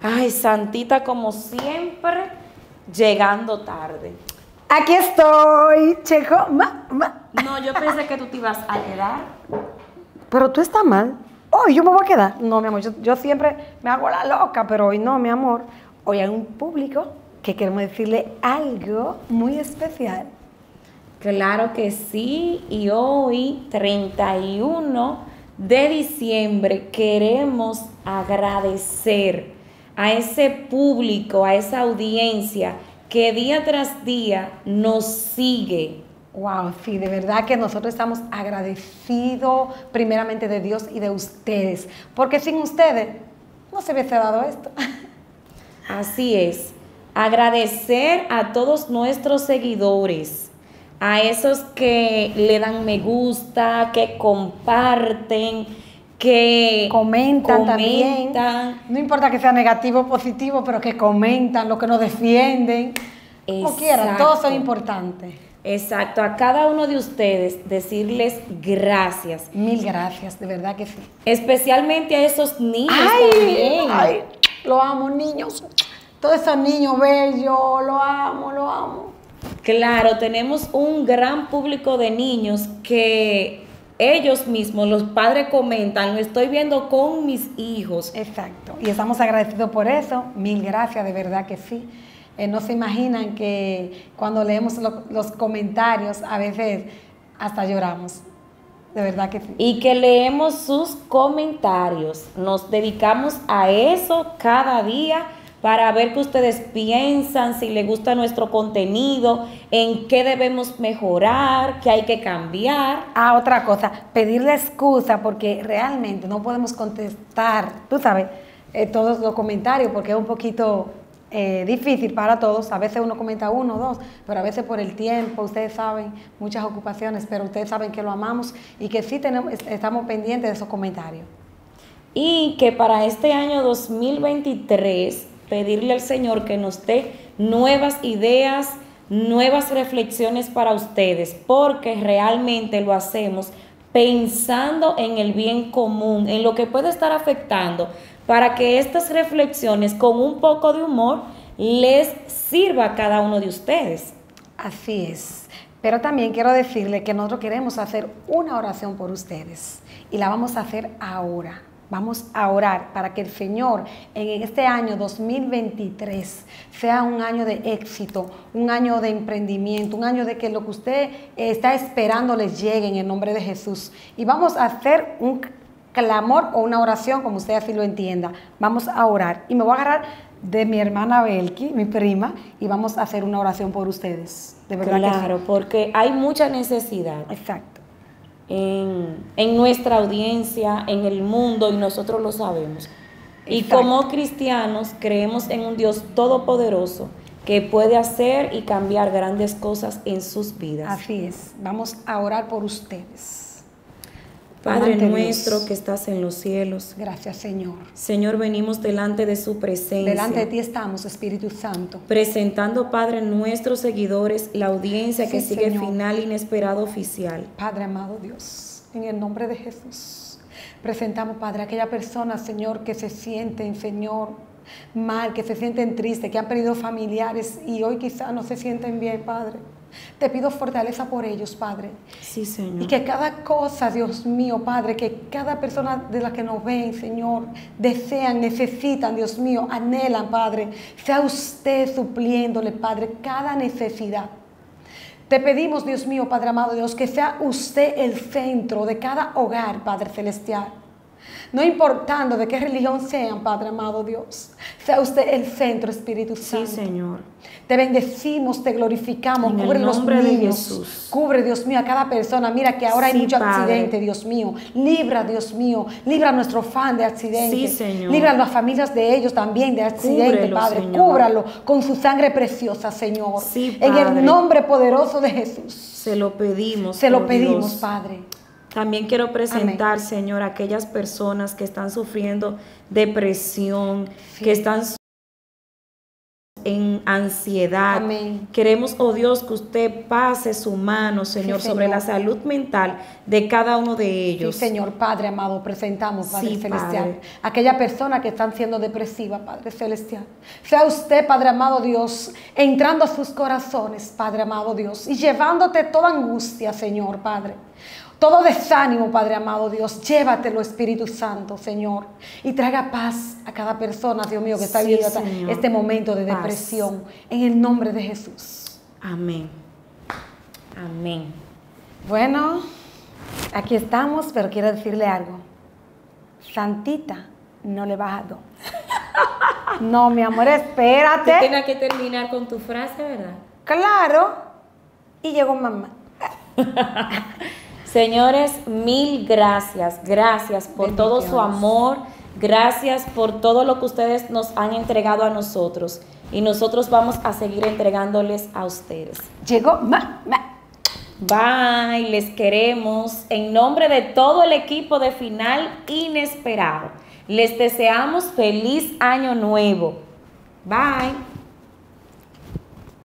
Ay, Santita, como siempre, llegando tarde. Aquí estoy, Checo. No, yo pensé que tú te ibas a quedar. Pero tú estás mal. Hoy yo me voy a quedar. No, mi amor, yo siempre me hago la loca, pero hoy no, mi amor. Hoy hay un público que queremos decirle algo muy especial. Claro que sí, y hoy, 31 de diciembre, queremos agradecer a ese público, a esa audiencia que día tras día nos sigue. Wow, sí, de verdad que nosotros estamos agradecidos primeramente de Dios y de ustedes, porque sin ustedes no se hubiese dado esto. Así es, agradecer a todos nuestros seguidores, a esos que le dan me gusta, que comparten, que comentan también. No importa que sea negativo o positivo, pero que comentan, lo que nos defienden. Como quieran, todos son importantes. Exacto, a cada uno de ustedes decirles gracias. Mil gracias, de verdad que sí. Especialmente a esos niños también. Ay, lo amo, niños. Todos esos niños bellos, lo amo, lo amo. Claro, tenemos un gran público de niños que ellos mismos, los padres comentan, lo estoy viendo con mis hijos. Exacto, y estamos agradecidos por eso. Mil gracias, de verdad que sí. No se imaginan que cuando leemos los comentarios a veces hasta lloramos, de verdad que sí. Y que leemos sus comentarios, nos dedicamos a eso cada día para ver qué ustedes piensan, si les gusta nuestro contenido, en qué debemos mejorar, qué hay que cambiar. Ah, otra cosa, pedirle excusa porque realmente no podemos contestar, tú sabes, todos los comentarios porque es un poquito difícil para todos. A veces uno comenta uno o dos, pero a veces por el tiempo, ustedes saben, muchas ocupaciones, pero ustedes saben que lo amamos y que sí estamos pendientes de esos comentarios. Y que para este año 2023, pedirle al Señor que nos dé nuevas ideas, nuevas reflexiones para ustedes, porque realmente lo hacemos pensando en el bien común, en lo que puede estar afectando, para que estas reflexiones con un poco de humor les sirva a cada uno de ustedes. Así es. Pero también quiero decirle que nosotros queremos hacer una oración por ustedes y la vamos a hacer ahora. Vamos a orar para que el Señor en este año 2023 sea un año de éxito, un año de emprendimiento, un año de que lo que usted está esperando les llegue en el nombre de Jesús. Y vamos a hacer un clamor o una oración como usted así lo entienda. Vamos a orar y me voy a agarrar de mi hermana Belki, mi prima, y vamos a hacer una oración por ustedes. De verdad. Claro, que sí. porque hay mucha necesidad. Exacto. En nuestra audiencia, en el mundo, y nosotros lo sabemos. Y Exacto. como cristianos creemos en un Dios todopoderoso que puede hacer y cambiar grandes cosas en sus vidas. Así es. Vamos a orar por ustedes. Padre Delante nuestro Dios, que estás en los cielos. Gracias, Señor. Señor, venimos delante de su presencia. Delante de ti estamos, Espíritu Santo. Presentando, Padre, nuestros seguidores, la audiencia que sigue Señor. Final Inesperado Oficial. Padre amado Dios, en el nombre de Jesús, presentamos, Padre, a aquella persona, Señor, que se sienten, Señor, mal, que se sienten tristes, que han perdido familiares y hoy quizás no se sienten bien, Padre. Te pido fortaleza por ellos, Padre. Sí, Señor. Y que cada cosa, Dios mío, Padre, que cada persona de la que nos ven, Señor, desean, necesitan, Dios mío, anhelan, Padre, sea usted supliéndole, Padre, cada necesidad. Te pedimos, Dios mío, Padre amado Dios, que sea usted el centro de cada hogar, Padre celestial. No importando de qué religión sean, Padre amado Dios, sea usted el centro, Espíritu Santo. Sí, Señor. Te bendecimos, te glorificamos, En cubre el los nombre de niños, Jesús. cubre, Dios mío, a cada persona. Mira que ahora hay mucho Padre. accidente, Dios mío. Libra, Dios mío, libra a nuestro fan de accidente. Sí, Señor. Libra a las familias de ellos también de accidente, Cúbrelo, Padre. Señor. Cúbralo con su sangre preciosa, Señor. Sí, en Padre. el nombre poderoso de Jesús. Se lo pedimos. Se lo por pedimos, Dios. Padre. También quiero presentar, Amén. Señor, a aquellas personas que están sufriendo depresión, Sí. que están en ansiedad. Amén. Queremos, oh Dios, que usted pase su mano, Señor, Sí, sobre Señor. la salud mental de cada uno de ellos. Sí, Señor, Padre amado, presentamos, Padre Sí, Celestial, Padre. aquella persona que están siendo depresiva, Padre Celestial. Sea usted, Padre amado Dios, entrando a sus corazones, Padre amado Dios, y llevándote toda angustia, Señor, Padre. Todo desánimo, Padre amado Dios, llévatelo, Espíritu Santo, Señor, y traiga paz a cada persona, Dios mío, que está Sí, viviendo Señor. este momento de Paz. depresión, en el nombre de Jesús. Amén. Amén. Bueno, aquí estamos, pero quiero decirle algo. Santita, no le baja dos. No, mi amor, Tú espérate. tienes que terminar con tu frase, ¿verdad? Claro. Y llegó mamá. Señores, mil gracias. Gracias por todo su Bendiciones. amor. Gracias por todo lo que ustedes nos han entregado a nosotros. Y nosotros vamos a seguir entregándoles a ustedes. Llegó mamá. Bye, les queremos. En nombre de todo el equipo de Final Inesperado, les deseamos feliz año nuevo. Bye.